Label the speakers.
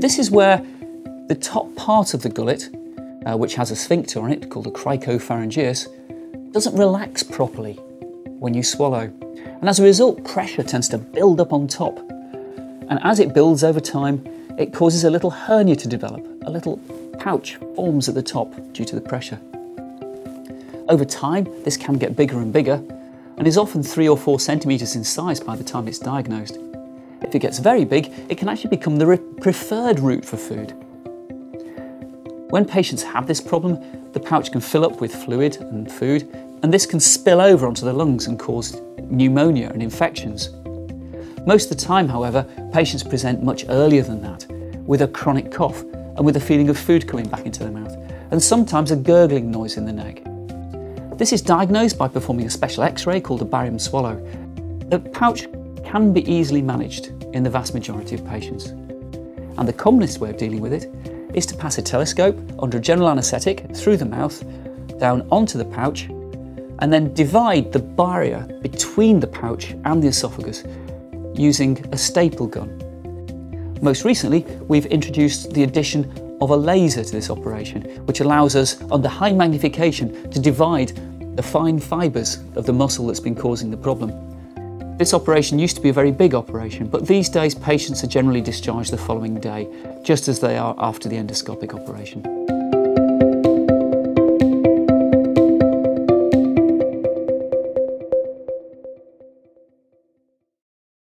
Speaker 1: this is where the top part of the gullet, which has a sphincter on it called a cricopharyngeus, doesn't relax properly when you swallow. And as a result, pressure tends to build up on top. And as it builds over time, it causes a little hernia to develop. A little pouch forms at the top due to the pressure. Over time, this can get bigger and bigger and is often 3 or 4 centimetres in size by the time it's diagnosed. If it gets very big, it can actually become the preferred route for food. When patients have this problem, the pouch can fill up with fluid and food, and this can spill over onto the lungs and cause pneumonia and infections. Most of the time, however, patients present much earlier than that, with a chronic cough and with a feeling of food coming back into the mouth, and sometimes a gurgling noise in the neck. This is diagnosed by performing a special X-ray called a barium swallow. The pouch can be easily managed in the vast majority of patients. And the commonest way of dealing with it is to pass a telescope under a general anaesthetic through the mouth, down onto the pouch, and then divide the barrier between the pouch and the esophagus using a staple gun. Most recently, we've introduced the addition of a laser to this operation, which allows us, under high magnification, to divide the fine fibres of the muscle that's been causing the problem. This operation used to be a very big operation, but these days patients are generally discharged the following day, just as they are after the endoscopic operation.